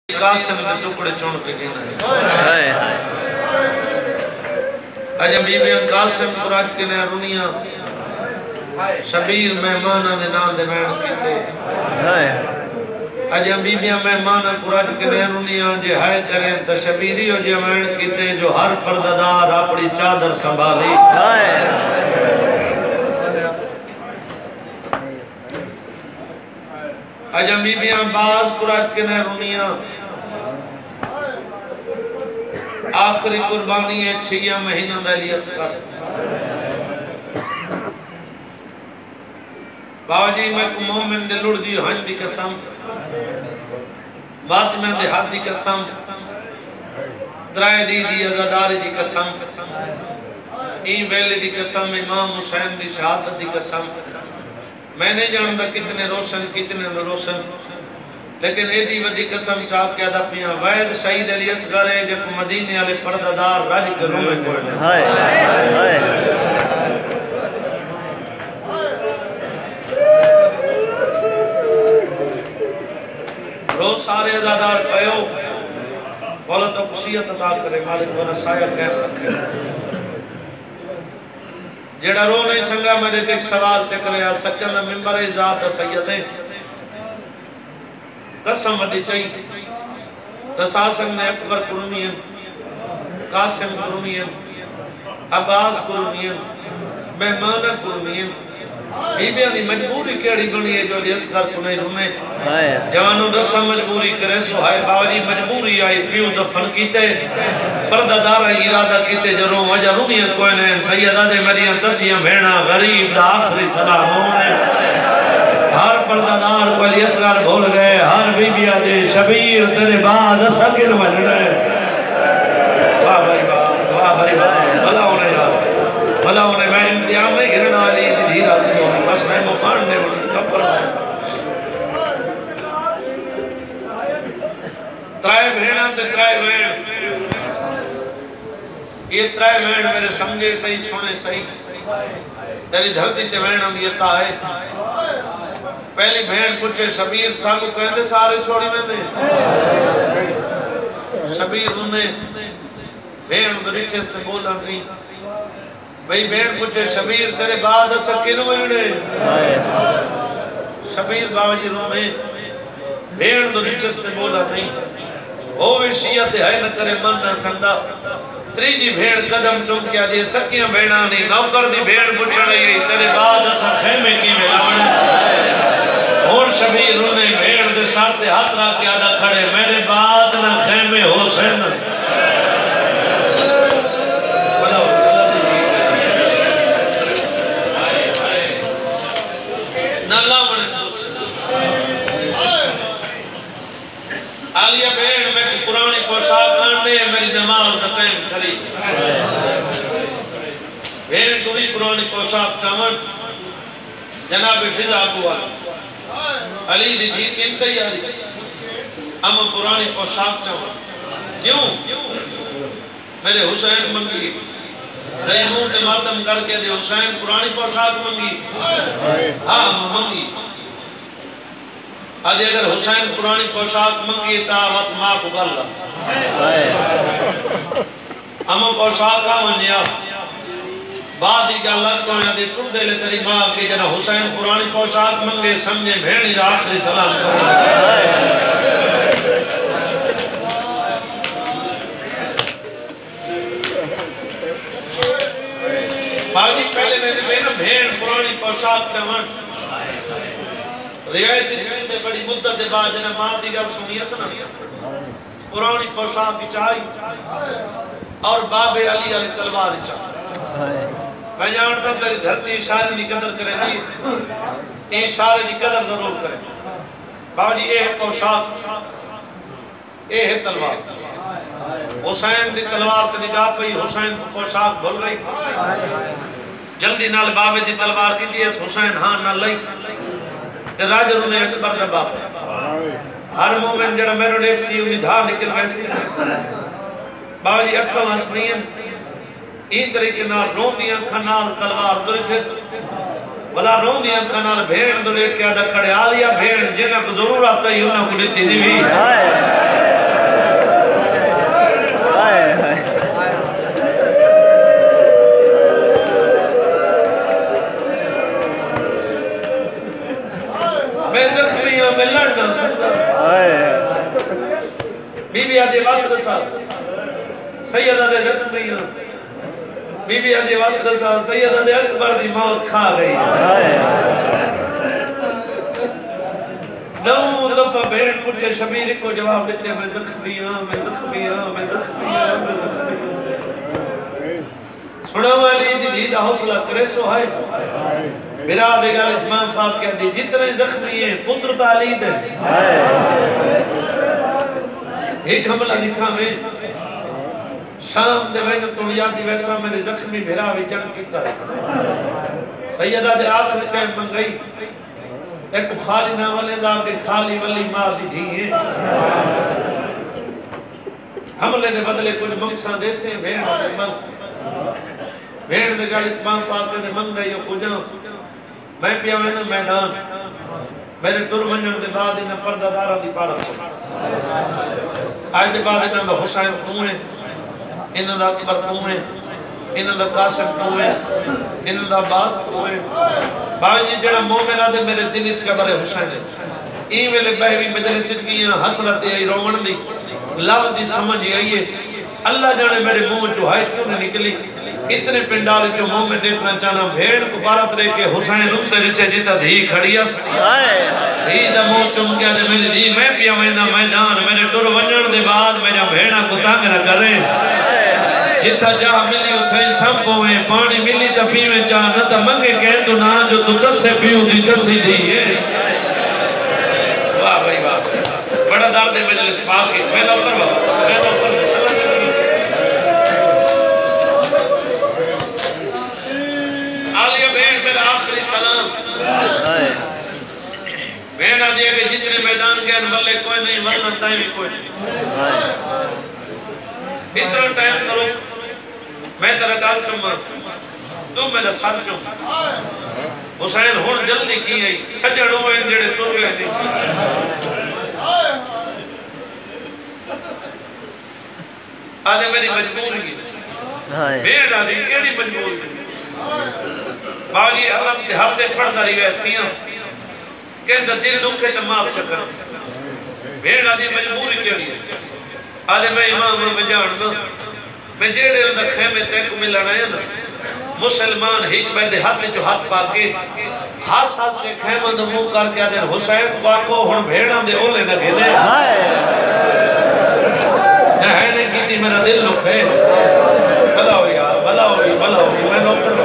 قاسم کے ٹکڑے چون کے دینا ہے اجم بی بی قاسم قرآن کے نیا رونیاں شبیر مہمانہ دے نام دے بین کیتے اجم بی بی مہمانہ قرآن کے نیا رونیاں جے ہائے کریں تا شبیری ہو جے بین کیتے جو ہر پرددار اپنی چادر سنبھالی اجم بی بی باز قرآن کے نیا رونیاں آخری قربانی ہے 6 مہینہ دلی اسکر بابا جی میں کو مومن دے لڑ دی ہن دی قسم بات میں دے ہاتھ دی قسم درائے دی ازاداری دی قسم این بیلے دی قسم امام حسین دی شہادت دی قسم میں نے جاندہ کتنے روشن لیکن ایدی وڈی قسم چاہت کیا دا پیاں وید شہید علی اصغر ہے جب مدینے والے پرددار رج کے روح میں کوئی روز سارے ازادار پہو بولا تو کشیت عطا کرے مالک وانا سایہ قیم رکھے جڑا رو نہیں سنگا میں نے ایک سوال چکر یا سچن ممبر ذات سیدیں قسم ودی چاہیے رساسنگ نے اکبر قرونین قاسم قرونین عباس قرونین مہمانہ قرونین بی بیاں دی مجبوری کیڑی بنی ہے جو لیس کر کو نہیں رونے جوانوں رسا مجبوری کرے سو ہائے باوجی مجبوری آئی پیو دفن کیتے پرددار ارادہ کیتے جو رو وجہ رونیت کوئی نہیں سیدہ دے مریاں تسیاں بھینا غریب دا آخری سلام ہونے ہر پرددار کو علی اصغر بھول گئے ہر بی بی دے شبیر تیرے بعد سکر مجھڑے واہ بھائی بھلا ہونے یار بھلا ہونے میں امتحان میں گرنا علی دھیرہ سی ہونے بس میں مفاننے ہونے کفر ترائے بھیڑاں تے ترائے بھیڑ یہ ترائے بھیڑ میرے سمجھے صحیح سنے صحیح تیری دھرتی تے بھیڑاں بھی یہ ہے پہلی بھین پوچھے شبیر ساگو کہندے سارے چھوڑی میں دے شبیر انہیں بھین دریچے سے بولا نہیں بھئی بھین پوچھے شبیر تیرے بعد سکینو اڑے شبیر باوجی رو میں بھین دریچے سے بولا نہیں ہووے شیعت ہے نہ کرے من نہ سندہ تریجی بھین قدم چونک کیا دیئے سکیاں بھینانی نوکر دی بھین پوچھا رہی تیرے بعد خیمے کی ملاوڑے اور شبیر انہیں بھیڑ دے ساتھ ہاتھ رہا کیا دا کھڑے میرے بعد نہ خیمے حسین ناللہ منے دوسرے آلیہ بھیڑ میں پرانی پوشاک آنے میری نماز قائم کری بھیڑ دوری پرانی پوشاک چامن جناب فضا کو آلی علی دی دھی کن تیاری اما پرانی پوشاک چاہوں کیوں میرے حسین منگی دیمون تے ماتم کر کے دے حسین پرانی پوشاک منگی ہاں منگی آدھے اگر حسین پرانی پوشاک منگی تا وقت ماں کو گل اما پوشاک آمنیا بعد ہی کیا لگ کوئی ندی ٹوٹ دے لے تیری ماں کی جنہ حسین پرانی پوشاک منگے سمجھے بھیڑی دا آخری سلام باجی پہلے میں نے بھیڑ پرانی پوشاک چمن روایت دے بڑی مدت دے بعد جنہ ماں دی گل سنی اسنا پرانی پوشاک کی چاہی اور باب علی علی تلوار چاہی میں جانتا ہوں تیری دھرتی اشارے دی قدر کرے نہیں اشارے دی قدر ضرور کرے بابا جی اے ہے پوشاک اے ہے تلوار حسین دی تلوار تے نگاہ پئی حسین پوشاک بھول گئی جلدی نال بابے دی تلوار کی دیئے حسین ہاں نہ لئی تے راجر انہیں اکبر دا باپ ہر مومن جڑا میں نے ایک سی انہیں دھا نکل ویسی بابا جی اکھا واسپنین این طریقے نال رون دیاں کھنال تلوار درجے بلا رون دیاں کھنال بھیڑ دلے کیا دا کھڑے آلیا بھیڑ جنہ کو ضرورت ہے انہوں کو دیتی نہیں بھی بی بی آدھی وقت رسا سیدہ دے زخمی بی بی آدھی وقت رسا سیدہ دے اکبر دی موت کھا گئی نو دفعہ بھیڑ پوچھے شبیر کو جواب دیتے میں زخمی ہاں میں زخمی ہاں میں زخمی ہاں میں زخمی ہاں سنا والی دی دا حوصلہ کرے سو ہائے میرا دے گا امام پاک کہہ دی جتنے زخمی ہیں پتر تعلید ہے ایک حملہ لکھا میں شام دے وین توڑیا دی ویسا میرے زخمی بھیرا بھی جنگ کیتا ہے سیدہ دے آخر ٹائم منگئی ایک خالی نہ والے دا کہ خالی ولی مار دی دھی ہے حملے دے بدلے کچھ مقصد ایسے بھیڑ دے گل اتمام پاک دے منگ دے یہ کجاں میں پیا میں میدان میرے ٹر منجن دے بعد انہاں پردہ دارہ دی پارت آج دے بعد انہاں دا حسین تو ہیں انہاں دا اکبر تو ہیں انہاں دا قاسم تو ہیں انہاں دا عباس تو ہیں باوی جی جڑا مومن آدھے میرے دل اچ قبر حسین ہے این ویلے بہوی مجلس اچ گئیاں حسرت آئی رومن دی لو دی سمجھ آئیے اللہ جانے میرے منہ جو ہے کیوں نہیں نکلی اتنے پنڈال جو مومن دیکھنا چاہنا بھیڑ کو بارت رہے کہ حسین اتنے رچے جیتا دھی کھڑی اس دھی دا منہ چم کیا دے میری دھی میں پیا مینا میدان میرے ٹر ونجن دے بعد میرا بھیڑا کو تانگ نہ کرے جتا جا ملی اتھے سب پوئے پانی ملی تا پیوے چاہ نہ تا منگے کہہ تو نہ جو تو دس سے پیو دی دسی دی ہے واہ بھائی واہ بڑا دار دے مجلس پاک کی میں نوکر سے آلیہ بہن میرا آخری سلام بہن آدھیا کہ جتنے میدان کے انبلے کوئی نہیں ورنہ ٹائم کوئی نہیں اتنا ٹائم کرو میں تیرا کال چمہ تو میرا ساتھ چمہ حسین ہون جلدی کی آئی سجڑ ہوئے جڑے تر گئے نہیں آدھے میری مجبور کی بہن آدھی کیڑی مجبور کی باوجی اللہ ہفتے پڑھتا رہی گئے تیاں کہندہ دل نکھے تو معاف چکر بہن آدھی مجبوری کیڑی ہے آدھے میں امام میں جاننا میں جیڑے اندر خیمے تے کو ملنا ہے نا مسلمان ہیچ میں دے ہاتھ جو ہاتھ پاکے ہاس ہاس کے خیمہ دے منہ کر کے آدھے حسین پاکو ہن بھیڑاں دے اولے نہ گھلے ہے نہیں کیتی میرا دل لکھے بھلا ہوئی بھلا ہوئی بھلا ہوئی میں نوکر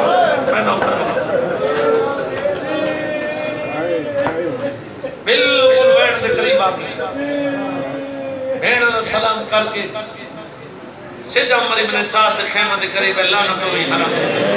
بالکل بیٹھ دے قریب آگئی بھیڑ سلام کر کے سیدھ عمر ابن سعد خیمہ دے قریب اللہ نہ کوئی حرام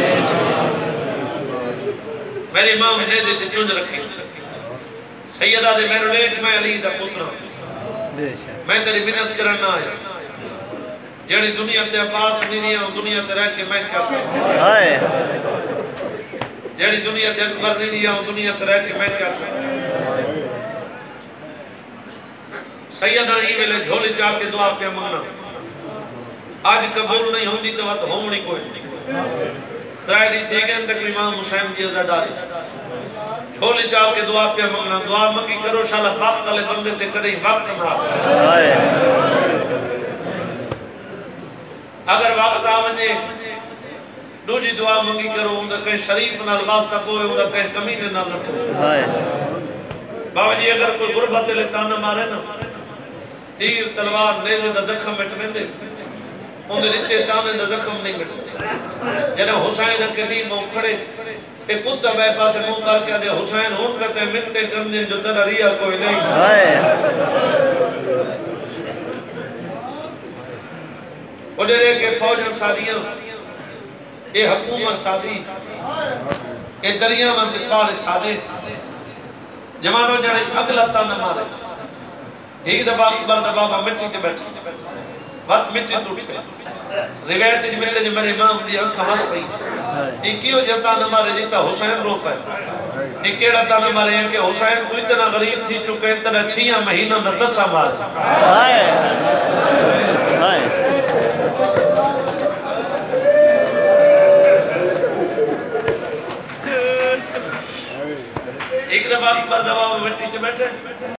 میری امام نے دے چونج رکھی سیدہ دے میرے لیک میں علی دا پترہ میں تیری منت کرنا آیا جڑی دنیا تے عباس نہیں رہا دنیا تے رہ کے میں کیا کروں جڑی دنیا تے اکبر نہیں رہا دنیا تے رہ کے میں کیا کروں سیدہ ہی ویلے جھولی چاپ کے دعا پہ مانگنا آج قبول نہیں ہوندی تو وقت ہونی کوئی ترائے دی تیگن تک امام حسین کی عزاداری جھولی چاپ کے دعا پہ مانگنا دعا منگی کرو شاءاللہ وقت والے بندے تے کدیں وقت نہ اگر وقت آونے دوجی دعا منگی کرو ہوں کہیں شریف نال واسطہ کوئے ہوں کہیں کمینے نہ رکھو بابا جی اگر کوئی غربت لے تانا مارے نا تیر تلوار نیزے دا زخم مٹنے دے انہیں رتے تانے دا زخم نہیں مٹنے جنہا حسین قدیم ہوں کھڑے ایک کتا بے پاسے موں کر کے دے حسین ہون کہتے ہیں منتے کرنے جو ترہ ریا کوئی نہیں وہ جڑے کہ فوجن سادیاں اے حکومت سادی اے دریا میں دفار سادے جمانو جڑے اگلا تانا مارے ایک دبا اکبر دبا با مٹی تے بیٹھے بات مٹی توٹ پہ روایت جو ملے جو میرے امام دی انکھا مس پئی ایک کیوں جتا نہ مارے جیتا حسین رو پائے ایک کیڑا تانا مارے ہیں کہ حسین تو اتنا غریب تھی چکے اتنا 6 مہینہ دا 10 ماز ایک دبا اکبر دبا با مٹی تے بیٹھے